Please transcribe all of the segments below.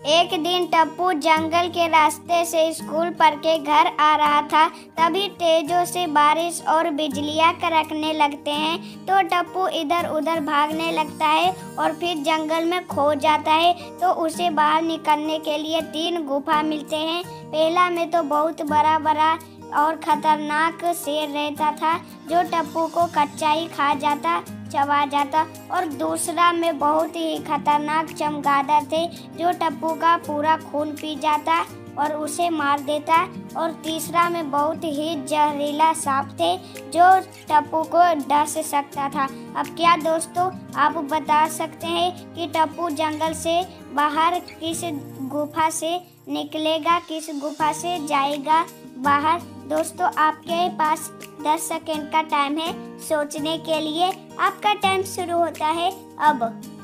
एक दिन टप्पू जंगल के रास्ते से स्कूल पढ़ के घर आ रहा था। तभी तेजों से बारिश और बिजलियां कड़कने लगते हैं तो टप्पू इधर उधर भागने लगता है और फिर जंगल में खो जाता है। तो उसे बाहर निकलने के लिए 3 गुफा मिलते हैं। पहला में तो बहुत बड़ा बड़ा और खतरनाक शेर रहता था जो टप्पू को कच्चा ही खा जाता, चबा जाता। और दूसरा में बहुत ही खतरनाक चमगादड़ थे जो टप्पू का पूरा खून पी जाता और उसे मार देता। और तीसरा में बहुत ही जहरीला सांप थे जो टप्पू को डस सकता था। अब क्या दोस्तों आप बता सकते हैं कि टप्पू जंगल से बाहर किस गुफा से निकलेगा, किस गुफा से जाएगा बाहर? दोस्तों आपके पास 10 सेकंड का टाइम है सोचने के लिए। आपका टाइम शुरू होता है अब।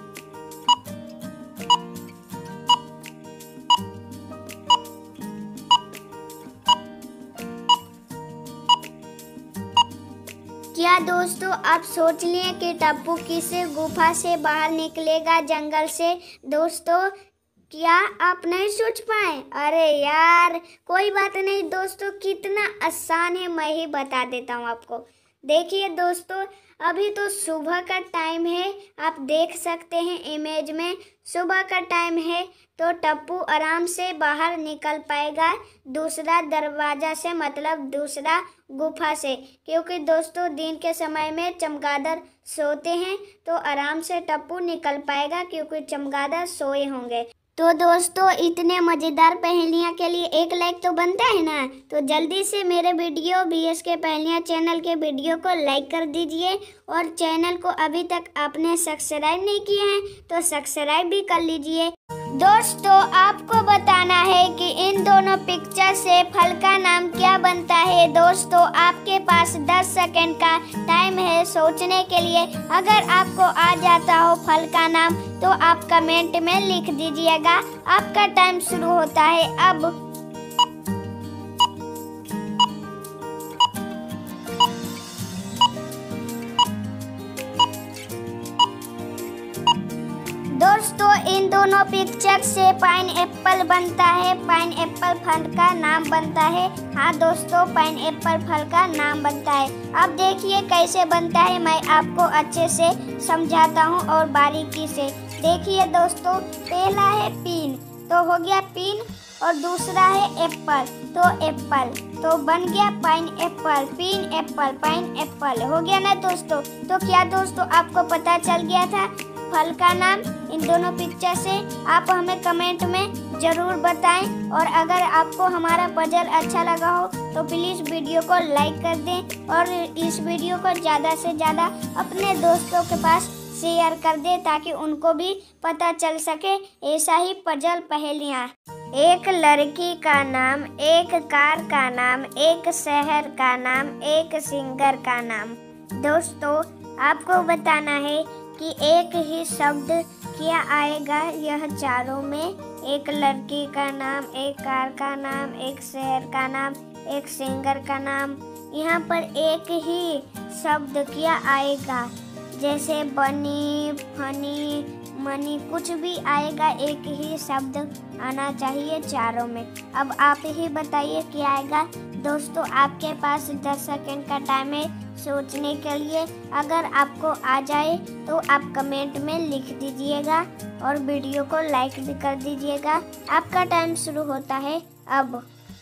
क्या दोस्तों आप सोच लिए कि टप्पू किस गुफा से बाहर निकलेगा जंगल से? दोस्तों क्या आप नहीं सोच पाए? अरे यार कोई बात नहीं दोस्तों, कितना आसान है, मैं ही बता देता हूँ आपको। देखिए दोस्तों अभी तो सुबह का टाइम है, आप देख सकते हैं इमेज में सुबह का टाइम है तो टप्पू आराम से बाहर निकल पाएगा दूसरा दरवाजा से, मतलब दूसरा गुफा से। क्योंकि दोस्तों दिन के समय में चमगादड़ सोते हैं तो आराम से टप्पू निकल पाएगा क्योंकि चमगादड़ सोए होंगे। तो दोस्तों इतने मज़ेदार पहेलियाँ के लिए एक लाइक तो बनता है ना, तो जल्दी से मेरे वीडियो BSK पहेलियाँ चैनल के वीडियो को लाइक कर दीजिए। और चैनल को अभी तक आपने सब्सक्राइब नहीं किया है तो सब्सक्राइब भी कर लीजिए। दोस्तों आपको बताना है कि इन दोनों पिक्चर से फल का नाम क्या बनता है। दोस्तों आपके पास 10 सेकंड का टाइम है सोचने के लिए। अगर आपको आ जाता हो फल का नाम तो आप कमेंट में लिख दीजिएगा। आपका टाइम शुरू होता है अब। दोस्तों इन दोनों पिक्चर से पाइनएप्पल बनता है, पाइनएप्पल फल का नाम बनता है। हाँ दोस्तों पाइनएप्पल फल का नाम बनता है। अब देखिए कैसे बनता है, मैं आपको अच्छे से समझाता हूँ और बारीकी से। देखिए दोस्तों पहला है पीन, तो हो गया पीन, और दूसरा है एप्पल, तो एप्पल, तो बन गया पाइनएप्पल, पीन एप्पल, पाइनएप्पल हो गया ना दोस्तों। तो क्या दोस्तों आपको पता चल गया था फल का नाम इन दोनों पिक्चर से? आप हमें कमेंट में ज़रूर बताएं। और अगर आपको हमारा पजल अच्छा लगा हो तो प्लीज़ वीडियो को लाइक कर दें और इस वीडियो को ज़्यादा से ज़्यादा अपने दोस्तों के पास शेयर कर दें ताकि उनको भी पता चल सके ऐसा ही पजल पहेलियाँ। एक लड़की का नाम, एक कार का नाम, एक शहर का नाम, एक सिंगर का नाम। दोस्तों आपको बताना है कि एक ही शब्द क्या आएगा यह चारों में। एक लड़की का नाम, एक कार का नाम, एक शहर का नाम, एक सिंगर का नाम। यहाँ पर एक ही शब्द क्या आएगा, जैसे बनी, फनी, मनी, कुछ भी आएगा, एक ही शब्द आना चाहिए चारों में। अब आप ही बताइए क्या आएगा। दोस्तों आपके पास 10 सेकंड का टाइम है सोचने के लिए। अगर आपको आ जाए तो आप कमेंट में लिख दीजिएगा और वीडियो को लाइक भी कर दीजिएगा। आपका टाइम शुरू होता है अब।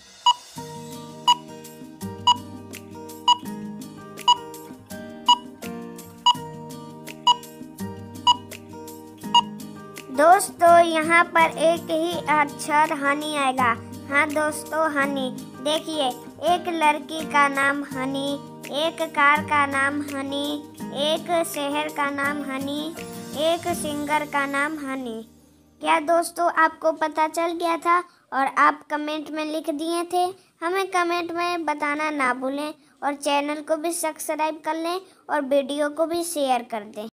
दोस्तों यहाँ पर एक ही अक्षर हनी आएगा। हाँ दोस्तों हनी। देखिए एक लड़की का नाम हनी, एक कार का नाम हनी, एक शहर का नाम हनी, एक सिंगर का नाम हनी। क्या दोस्तों आपको पता चल गया था और आप कमेंट में लिख दिए थे? हमें कमेंट में बताना ना भूलें और चैनल को भी सब्सक्राइब कर लें और वीडियो को भी शेयर कर दें।